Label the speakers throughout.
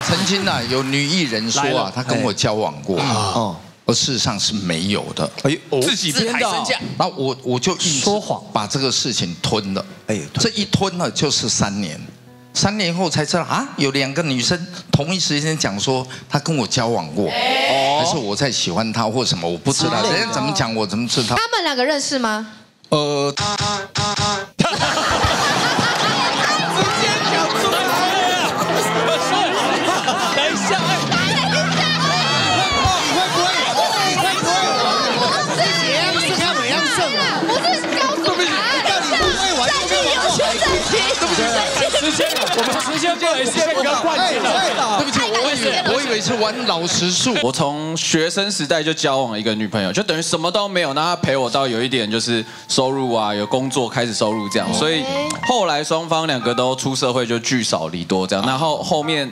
Speaker 1: 曾经啊，有女艺人说啊，她跟我交往过哦，而事实上是没有的。
Speaker 2: 哎，自己编的。
Speaker 1: 然后我就说谎，把这个事情吞了。哎，这一吞了就是3年，3年后才知道啊，有2个女生同一时间讲说她跟我交往过，还是我在喜欢她或什么，我不知道。人家怎么讲，我怎么知道？
Speaker 3: 他们2个认识吗？
Speaker 4: 我们时间不能先给他灌进了。
Speaker 1: 对不起，我以为是玩老实数。
Speaker 5: 我从学生时代就交往一个女朋友，就等于什么都没有，那她陪我到有一点就是收入啊，有工作开始收入这样，所以后来双方2个都出社会就聚少离多这样，然后后面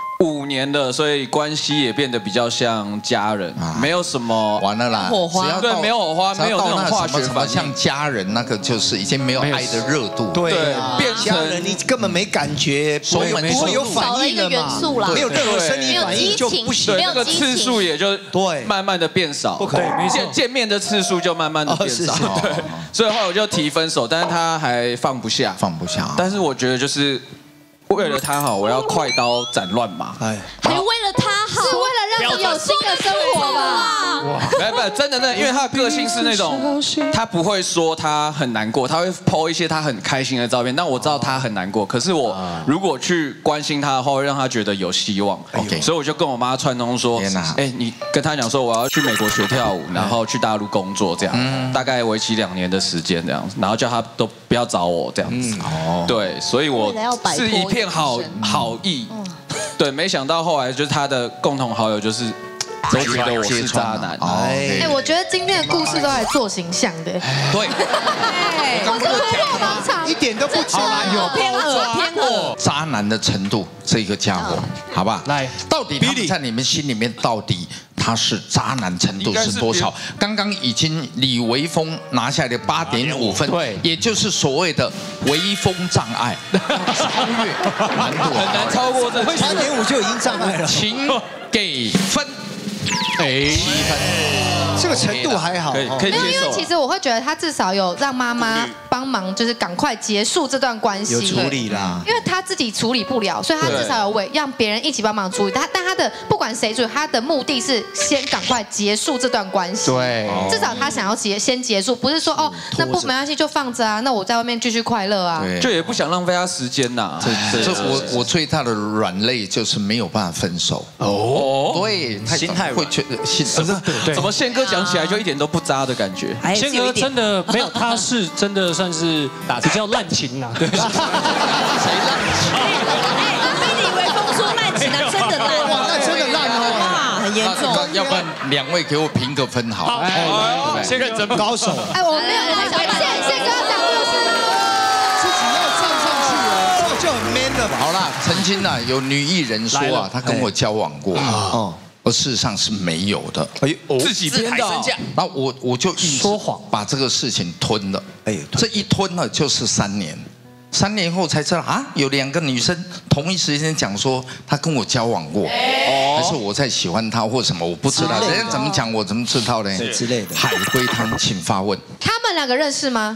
Speaker 5: 5年了，所以关系也变得比较像家人，没有什么
Speaker 1: 完了啦，
Speaker 3: 火花
Speaker 5: 对，没有火花，没有那种化学反应，
Speaker 1: 像家人那个就是已经没有爱的热度，
Speaker 2: 对，
Speaker 5: 变
Speaker 2: 家人你根本没感觉，不会有反应的嘛，没有任何生理反应就不行，
Speaker 5: 对，那个次数也就对慢慢的变少，
Speaker 2: 不可能，
Speaker 5: 见面的次数就慢慢的变少，对，所以后来我就提分手，但是他还放不下，但是我觉得就是。为了他好，我要快刀斩乱麻。
Speaker 3: 哎，还为了他好，是为了让你有新的生活吧？
Speaker 5: 不，真的那，因为他的个性是那种，他不会说他很难过，他会 po 一些他很开心的照片。但我知道他很难过，可是我如果去关心他的话，会让他觉得有希望。所以我就跟我妈串通说，哎，你跟他讲说我要去美国学跳舞，然后去大陆工作，这样大概为期2年的时间这样子，然后叫他都不要找我这样子。对，所以我是一片好意，对，没想到后来就是他的共同好友就是都觉得我是渣男。
Speaker 3: 哎，我觉得今天的故事都来做形象的。
Speaker 1: 对，
Speaker 3: 我是突破盲场，
Speaker 2: 一点都不渣，
Speaker 3: 有偏恶。
Speaker 1: 渣男的程度，这个家伙，好吧，来，到底他们在你们心里面到底他是渣男程度是多少？刚刚已经李微峰拿下了8.5分，对，也就是所谓的微风障碍，超越难度
Speaker 5: 很难超过这
Speaker 2: 8.5就已经障碍了，
Speaker 1: 请给分。7分，
Speaker 2: 这个程度还好，
Speaker 5: 可以接受。
Speaker 3: 因为其实我会觉得他至少有让妈妈帮忙，就是赶快结束这段关系，
Speaker 2: 有处理啦。
Speaker 3: 因为他自己处理不了，所以他至少有让别人一起帮忙处理。但他的不管谁处理，他的目的是先赶快结束这段关系。
Speaker 1: 对，
Speaker 3: 至少他想要先结束，不是说哦，那不没关系就放着啊，那我在外面继续快乐啊。
Speaker 5: 就也不想浪费他时间呐。
Speaker 1: 这我最大的软肋就是没有办法分手。哦，对，
Speaker 2: 心态
Speaker 1: 会觉得心
Speaker 5: 怎么宪哥讲起来就一点都不渣的感觉？
Speaker 4: 宪哥真的没有，他是真的算是比较滥情呐。对，谁滥
Speaker 6: 情？哎，被李微峰说滥情啊，真的烂，
Speaker 2: 那真的烂哦，
Speaker 6: 哇，很严重。
Speaker 1: 要不然2位给我评个分好。
Speaker 4: 宪哥真高手。
Speaker 3: 哎，我没有来讲，宪哥要讲故事喽。
Speaker 2: 自己要站上去了，这就很 man 了。
Speaker 1: 好啦，曾经啊，有女艺人说啊，她跟我交往过哦。而事实上是没有的，
Speaker 5: 哎，自己编的。
Speaker 1: 然后我就说谎，把这个事情吞了。哎，这一吞了就是3年，3年后才知道啊，有2个女生同一时间讲说她跟我交往过，还是我在喜欢她或什么，我不知道。人家怎么讲，我怎么知道呢？
Speaker 2: 之类的。
Speaker 1: 海龟汤，请发问。
Speaker 3: 他们2个认识吗？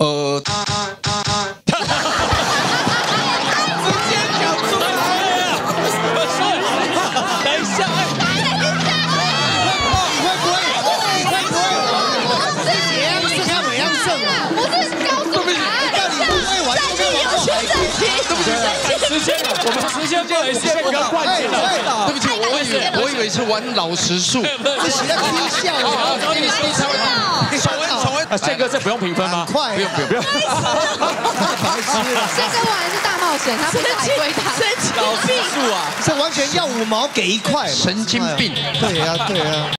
Speaker 4: 我们时间不能先给他灌进了。
Speaker 1: 对不起，我以为是玩老实数，
Speaker 2: 自己在听笑。
Speaker 4: 宪哥，这不用评分吗？
Speaker 2: 快，不用。白痴了。
Speaker 3: 宪哥玩的是大冒险，他不是海龟汤。
Speaker 5: 老实数啊，
Speaker 2: 这完全要5毛给1块，
Speaker 1: 神经病。
Speaker 2: 对啊。